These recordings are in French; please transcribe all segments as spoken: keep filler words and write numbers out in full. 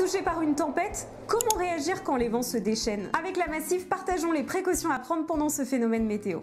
Touché par une tempête? Comment réagir quand les vents se déchaînent? Avec la Massif, partageons les précautions à prendre pendant ce phénomène météo.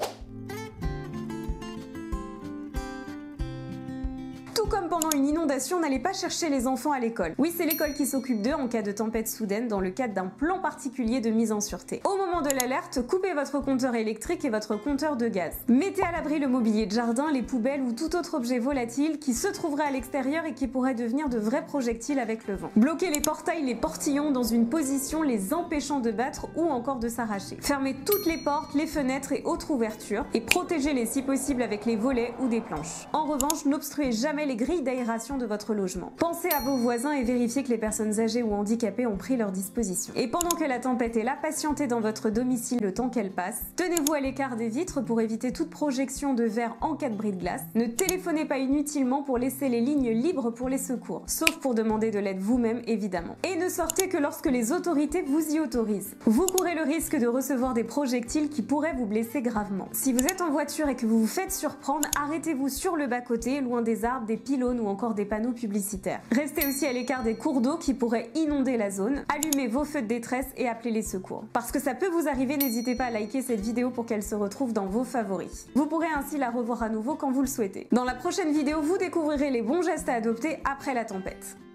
Tout comme pendant une inondation, n'allez pas chercher les enfants à l'école. Oui, c'est l'école qui s'occupe d'eux en cas de tempête soudaine dans le cadre d'un plan particulier de mise en sûreté. Au moment de l'alerte, coupez votre compteur électrique et votre compteur de gaz. Mettez à l'abri le mobilier de jardin, les poubelles ou tout autre objet volatile qui se trouverait à l'extérieur et qui pourrait devenir de vrais projectiles avec le vent. Bloquez les portails, les portillons dans une position les empêchant de battre ou encore de s'arracher. Fermez toutes les portes, les fenêtres et autres ouvertures et protégez-les si possible avec les volets ou des planches. En revanche, n'obstruez jamais les grilles d'aération de votre logement. Pensez à vos voisins et vérifiez que les personnes âgées ou handicapées ont pris leurs dispositions. Et pendant que la tempête est là, patientez dans votre domicile le temps qu'elle passe. Tenez-vous à l'écart des vitres pour éviter toute projection de verre en cas de bris de glace. Ne téléphonez pas inutilement pour laisser les lignes libres pour les secours, sauf pour demander de l'aide vous-même évidemment. Et ne sortez que lorsque les autorités vous y autorisent. Vous courez le risque de recevoir des projectiles qui pourraient vous blesser gravement. Si vous êtes en voiture et que vous vous faites surprendre, arrêtez-vous sur le bas-côté, loin des arbres, des pylônes ou encore des panneaux publicitaires. Restez aussi à l'écart des cours d'eau qui pourraient inonder la zone. Allumez vos feux de détresse et appelez les secours. Parce que ça peut vous arriver, n'hésitez pas à liker cette vidéo pour qu'elle se retrouve dans vos favoris. Vous pourrez ainsi la revoir à nouveau quand vous le souhaitez. Dans la prochaine vidéo, vous découvrirez les bons gestes à adopter après la tempête.